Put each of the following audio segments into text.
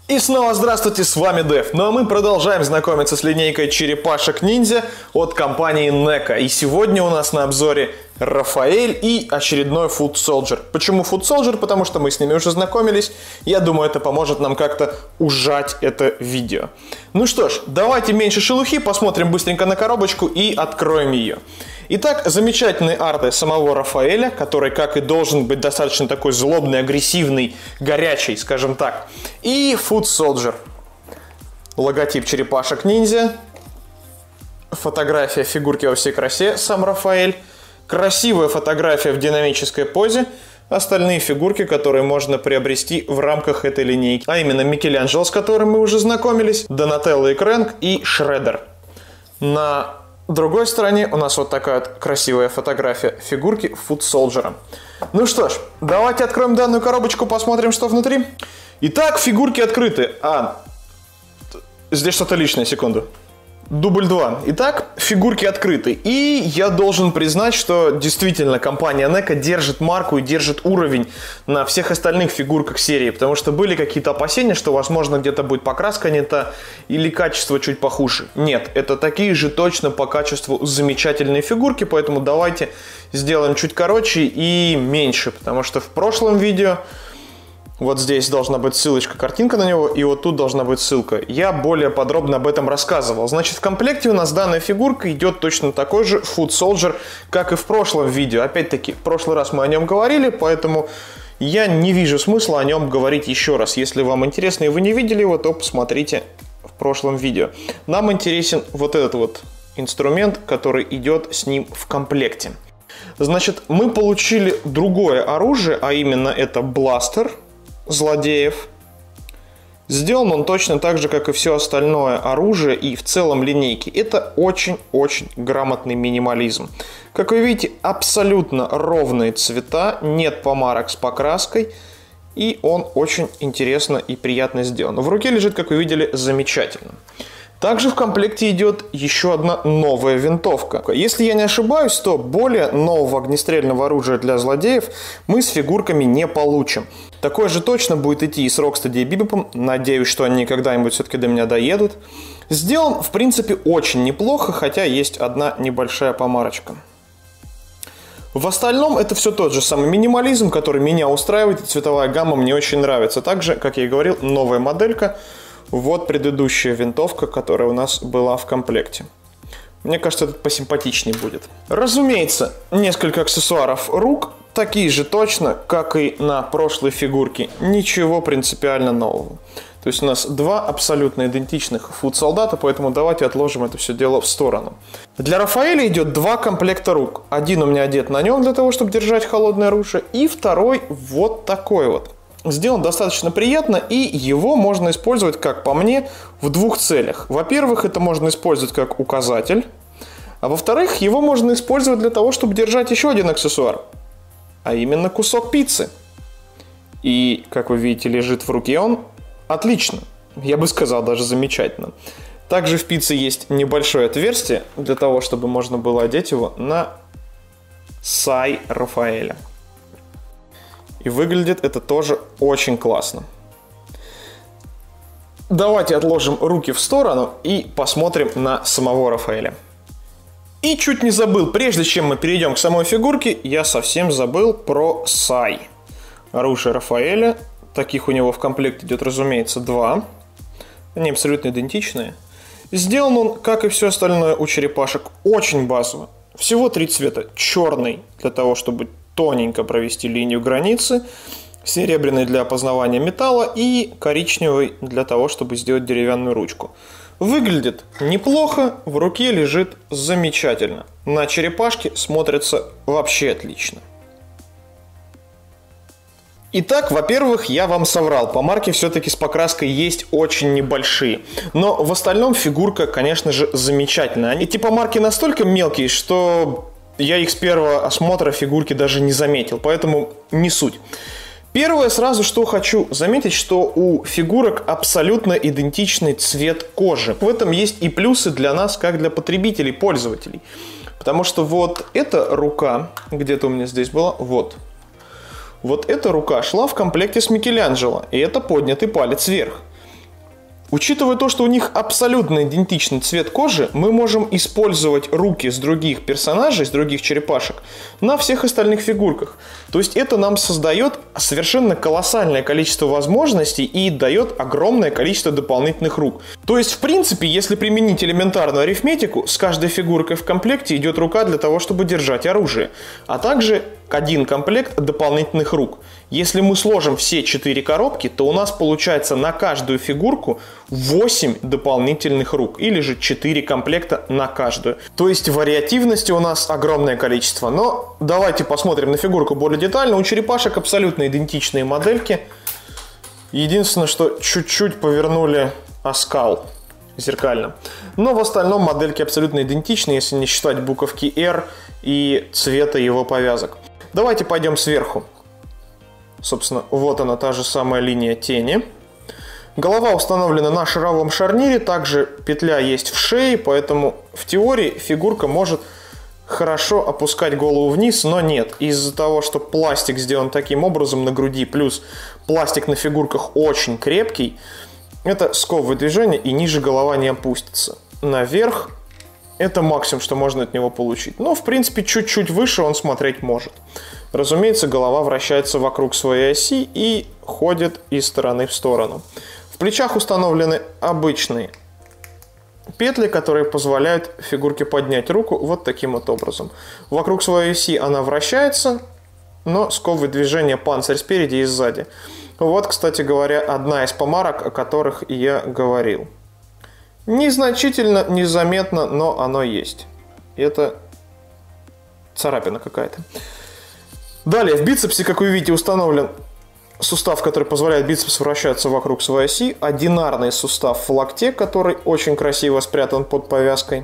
И снова здравствуйте, с вами Дэв. Ну а мы продолжаем знакомиться с линейкой черепашек-ниндзя от компании NECA. И сегодня у нас на обзоре Рафаэль и очередной Foot Soldier. Почему Foot Soldier? Потому что мы с ними уже знакомились. Я думаю, это поможет нам как-то ужать это видео. Ну что ж, давайте меньше шелухи, посмотрим быстренько на коробочку и откроем ее. Итак, замечательные арты самого Рафаэля, который, как и должен быть, достаточно такой злобный, агрессивный, горячий, скажем так. И Foot Soldier. Логотип черепашек-ниндзя. Фотография фигурки во всей красе, сам Рафаэль. Красивая фотография в динамической позе. Остальные фигурки, которые можно приобрести в рамках этой линейки. А именно Микеланджело, с которым мы уже знакомились, Донателло и Крэнк и Шреддер. На другой стороне у нас вот такая вот красивая фотография фигурки Foot Soldier. Ну что ж, давайте откроем данную коробочку, посмотрим, что внутри. Итак, фигурки открыты. Здесь что-то личное, секунду. Дубль 2. Итак, фигурки открыты. И я должен признать, что действительно компания NECA держит марку и держит уровень на всех остальных фигурках серии. Потому что были какие-то опасения, что, возможно, где-то будет покраска не та или качество чуть похуже. Нет, это такие же точно по качеству замечательные фигурки. Поэтому давайте сделаем чуть короче и меньше. Потому что в прошлом видео... Вот здесь должна быть ссылочка, картинка на него, и вот тут должна быть ссылка. Я более подробно об этом рассказывал. Значит, в комплекте у нас данная фигурка идет точно такой же Foot Soldier, как и в прошлом видео. Опять-таки, в прошлый раз мы о нем говорили, поэтому я не вижу смысла о нем говорить еще раз. Если вам интересно и вы не видели его, то посмотрите в прошлом видео. Нам интересен вот этот вот инструмент, который идет с ним в комплекте. Значит, мы получили другое оружие, а именно это бластер злодеев. Сделан он точно так же, как и все остальное оружие и в целом линейки. Это очень-очень грамотный минимализм. Как вы видите, абсолютно ровные цвета, нет помарок с покраской. И он очень интересно и приятно сделан. В руке лежит, как вы видели, замечательно. Также в комплекте идет еще одна новая винтовка. Если я не ошибаюсь, то более нового огнестрельного оружия для злодеев мы с фигурками не получим. Такое же точно будет идти и с Rocksteady и Bebop. Надеюсь, что они когда-нибудь все-таки до меня доедут. Сделан, в принципе, очень неплохо, хотя есть одна небольшая помарочка. В остальном это все тот же самый минимализм, который меня устраивает, и цветовая гамма мне очень нравится. Также, как я и говорил, новая моделька. Вот предыдущая винтовка, которая у нас была в комплекте. Мне кажется, это посимпатичнее будет. Разумеется, несколько аксессуаров рук, такие же точно, как и на прошлой фигурке. Ничего принципиально нового. То есть у нас два абсолютно идентичных фут-солдата, поэтому давайте отложим это все дело в сторону. Для Рафаэля идет два комплекта рук. Один у меня одет на нем для того, чтобы держать холодное оружие, и второй вот такой вот. Сделан достаточно приятно, и его можно использовать, как по мне, в двух целях. Во-первых, это можно использовать как указатель, а во-вторых, его можно использовать для того, чтобы держать еще один аксессуар, а именно кусок пиццы. И, как вы видите, лежит в руке он отлично, я бы сказал, даже замечательно. Также в пицце есть небольшое отверстие для того, чтобы можно было одеть его на сай Рафаэля. И выглядит это тоже очень классно. Давайте отложим руки в сторону и посмотрим на самого Рафаэля. И чуть не забыл, прежде чем мы перейдем к самой фигурке, я совсем забыл про сай. Оружие Рафаэля. Таких у него в комплекте идет, разумеется, два. Они абсолютно идентичные. Сделан он, как и все остальное у черепашек, очень базово. Всего три цвета. Черный для того, чтобы тоненько провести линию границы, серебряный для опознавания металла и коричневый для того, чтобы сделать деревянную ручку. Выглядит неплохо, в руке лежит замечательно. На черепашке смотрится вообще отлично. Итак, во-первых, я вам соврал, помарки все-таки с покраской есть очень небольшие, но в остальном фигурка, конечно же, замечательная. Эти помарки настолько мелкие, что я их с первого осмотра фигурки даже не заметил, поэтому не суть. Первое сразу, что хочу заметить, что у фигурок абсолютно идентичный цвет кожи. В этом есть и плюсы для нас, как для потребителей, пользователей. Потому что вот эта рука, где-то у меня здесь была, вот. Вот эта рука шла в комплекте с Микеланджело, и это поднятый палец вверх. Учитывая то, что у них абсолютно идентичный цвет кожи, мы можем использовать руки с других персонажей, с других черепашек на всех остальных фигурках. То есть это нам создает совершенно колоссальное количество возможностей и дает огромное количество дополнительных рук. То есть, в принципе, если применить элементарную арифметику, с каждой фигуркой в комплекте идет рука для того, чтобы держать оружие, а также один комплект дополнительных рук. Если мы сложим все 4 коробки, то у нас получается на каждую фигурку 8 дополнительных рук, или же 4 комплекта на каждую. То есть вариативности у нас огромное количество. Но давайте посмотрим на фигурку более детально. У черепашек абсолютно идентичные модельки. Единственное, что чуть-чуть повернули оскал зеркально. Но в остальном модельки абсолютно идентичны, если не считать буковки R и цвета его повязок. Давайте пойдем сверху. Собственно, вот она, та же самая линия тени. Голова установлена на шаровом шарнире, также петля есть в шее, поэтому в теории фигурка может хорошо опускать голову вниз, но нет. Из-за того, что пластик сделан таким образом на груди, плюс пластик на фигурках очень крепкий, это сковывает движение и ниже голова не опустится. Наверх это максимум, что можно от него получить. Но, в принципе, чуть-чуть выше он смотреть может. Разумеется, голова вращается вокруг своей оси и ходит из стороны в сторону. В плечах установлены обычные петли, которые позволяют фигурке поднять руку вот таким вот образом. Вокруг своей оси она вращается, но сковывает движение панцирь спереди и сзади. Вот, кстати говоря, одна из помарок, о которых я говорил. Незначительно, незаметно, но оно есть. Это царапина какая-то. Далее, в бицепсе, как вы видите, установлен сустав, который позволяет бицепсу вращаться вокруг своей оси. Одинарный сустав в локте, который очень красиво спрятан под повязкой.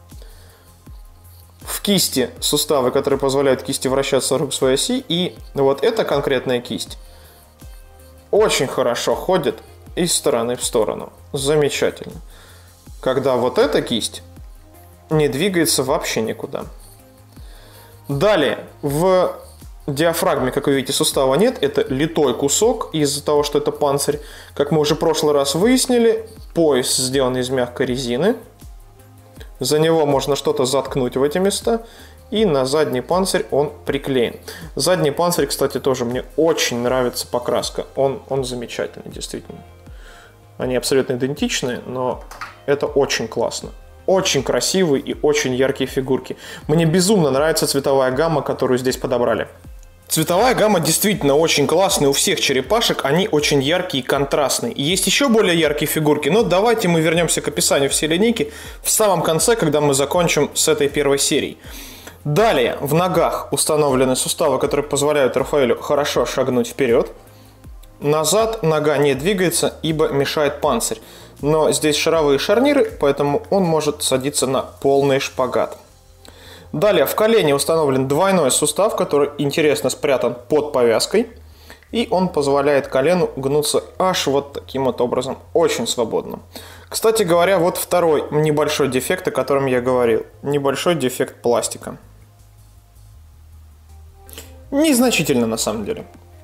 В кисти суставы, которые позволяют кисти вращаться вокруг своей оси. И вот эта конкретная кисть очень хорошо ходит из стороны в сторону. Замечательно. Когда вот эта кисть не двигается вообще никуда. Далее, в диафрагме, как вы видите, сустава нет. Это литой кусок из-за того, что это панцирь. Как мы уже в прошлый раз выяснили, пояс сделан из мягкой резины. За него можно что-то заткнуть в эти места. И на задний панцирь он приклеен. Задний панцирь, кстати, тоже мне очень нравится покраска. Он замечательный, действительно. Они абсолютно идентичны, но это очень классно. Очень красивые и очень яркие фигурки. Мне безумно нравится цветовая гамма, которую здесь подобрали. Цветовая гамма действительно очень классная у всех черепашек, они очень яркие и контрастные. И есть еще более яркие фигурки, но давайте мы вернемся к описанию всей линейки в самом конце, когда мы закончим с этой первой серией. Далее, в ногах установлены суставы, которые позволяют Рафаэлю хорошо шагнуть вперед. Назад нога не двигается, ибо мешает панцирь. Но здесь шаровые шарниры, поэтому он может садиться на полный шпагат. Далее в колене установлен двойной сустав, который интересно спрятан под повязкой. И он позволяет колену гнуться аж вот таким вот образом, очень свободно. Кстати говоря, вот второй небольшой дефект, о котором я говорил. Небольшой дефект пластика. Незначительно на самом деле.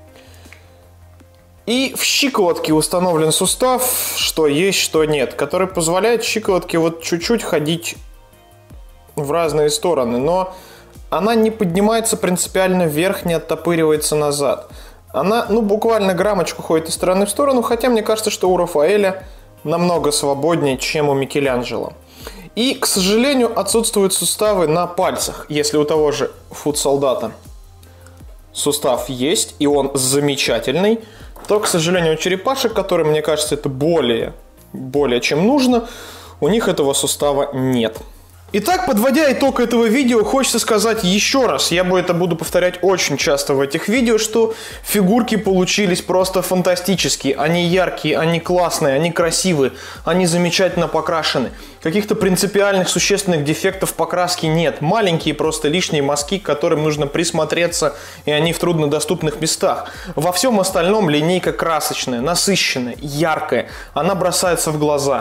И в щиколотке установлен сустав, что есть, что нет, который позволяет щиколотке вот чуть-чуть ходить в разные стороны, но она не поднимается принципиально вверх, не оттопыривается назад. Она, буквально граммочку ходит из стороны в сторону, хотя мне кажется, что у Рафаэля намного свободнее, чем у Микеланджело. И, к сожалению, отсутствуют суставы на пальцах, если у того же фут-солдата сустав есть, и он замечательный, то, к сожалению, у черепашек, которые, мне кажется, это более чем нужно, у них этого сустава нет. Итак, подводя итог этого видео, хочется сказать еще раз, я это буду повторять очень часто в этих видео, что фигурки получились просто фантастические. Они яркие, они классные, они красивые, они замечательно покрашены. Каких-то принципиальных, существенных дефектов покраски нет. Маленькие просто лишние мазки, к которым нужно присмотреться, и они в труднодоступных местах. Во всем остальном линейка красочная, насыщенная, яркая, она бросается в глаза.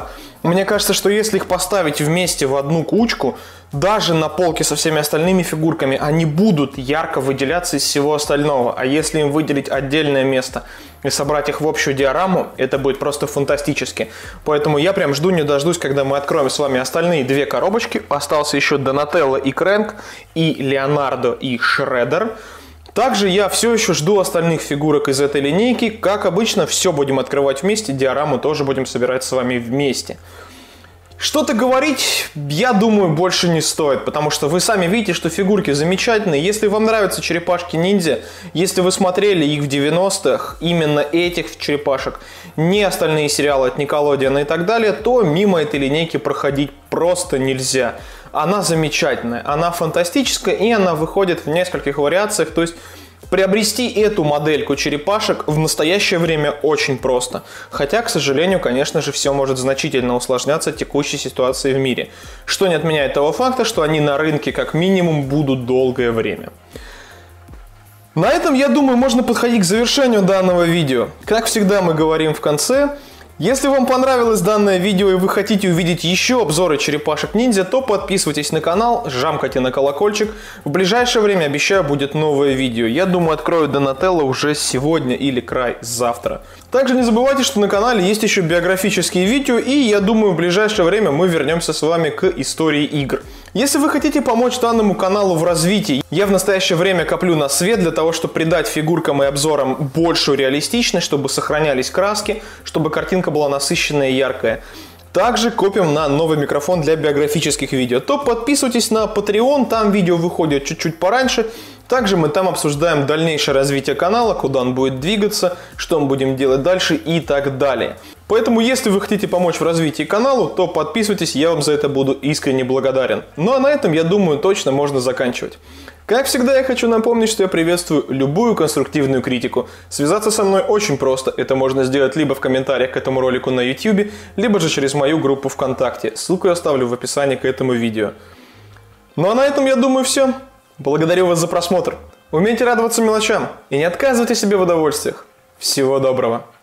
Мне кажется, что если их поставить вместе в одну кучку, даже на полке со всеми остальными фигурками, они будут ярко выделяться из всего остального. А если им выделить отдельное место и собрать их в общую диораму, это будет просто фантастически. Поэтому я прям жду не дождусь, когда мы откроем с вами остальные две коробочки. Остался еще Донателло и Крэнк, и Леонардо и Шреддер. Также я все еще жду остальных фигурок из этой линейки. Как обычно, все будем открывать вместе, диораму тоже будем собирать с вами вместе. Что-то говорить, я думаю, больше не стоит, потому что вы сами видите, что фигурки замечательные. Если вам нравятся черепашки-ниндзя, если вы смотрели их в 90-х, именно этих черепашек, не остальные сериалы от Nickelodeon и так далее, то мимо этой линейки проходить просто нельзя. Она замечательная, она фантастическая, и она выходит в нескольких вариациях, то есть приобрести эту модельку черепашек в настоящее время очень просто. Хотя, к сожалению, конечно же, все может значительно усложняться текущей ситуацией в мире. Что не отменяет того факта, что они на рынке как минимум будут долгое время. На этом, я думаю, можно подходить к завершению данного видео. Как всегда мы говорим в конце. Если вам понравилось данное видео и вы хотите увидеть еще обзоры черепашек-ниндзя, то подписывайтесь на канал, жамкайте на колокольчик. В ближайшее время, обещаю, будет новое видео. Я думаю, открою Донателло уже сегодня или край завтра. Также не забывайте, что на канале есть еще биографические видео, и я думаю, в ближайшее время мы вернемся с вами к истории игр. Если вы хотите помочь данному каналу в развитии, я в настоящее время коплю на свет для того, чтобы придать фигуркам и обзорам большую реалистичность, чтобы сохранялись краски, чтобы картинка была насыщенная и яркая. Также копим на новый микрофон для биографических видео. То подписывайтесь на Patreon, там видео выходят чуть-чуть пораньше. Также мы там обсуждаем дальнейшее развитие канала, куда он будет двигаться, что мы будем делать дальше и так далее. Поэтому, если вы хотите помочь в развитии каналу, то подписывайтесь, я вам за это буду искренне благодарен. Ну а на этом, я думаю, точно можно заканчивать. Как всегда, я хочу напомнить, что я приветствую любую конструктивную критику. Связаться со мной очень просто. Это можно сделать либо в комментариях к этому ролику на YouTube, либо же через мою группу ВКонтакте. Ссылку я оставлю в описании к этому видео. Ну а на этом, я думаю, все. Благодарю вас за просмотр. Умейте радоваться мелочам и не отказывайте себе в удовольствиях. Всего доброго.